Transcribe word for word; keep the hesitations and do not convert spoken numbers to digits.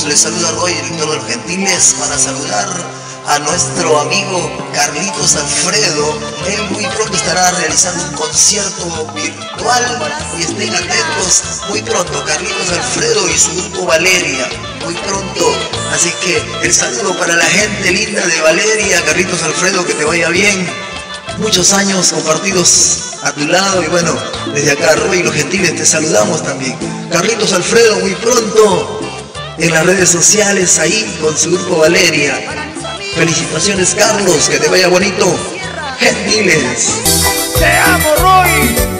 amigos, les saluda Roy, director de Los Gentiles, para saludar a nuestro amigo Carlitos Alfredo. Él muy pronto estará realizando un concierto virtual y estén atentos muy pronto. Carlitos Alfredo y su grupo Valeria, muy pronto. Así que el saludo para la gente linda de Valeria. Carlitos Alfredo, que te vaya bien. Muchos años compartidos a tu lado y bueno, desde acá Roy y Los Gentiles te saludamos también. Carlitos Alfredo muy pronto en las redes sociales ahí con su grupo Valeria. Felicitaciones Carlos, que te vaya bonito. Gentiles. Te amo, Roy.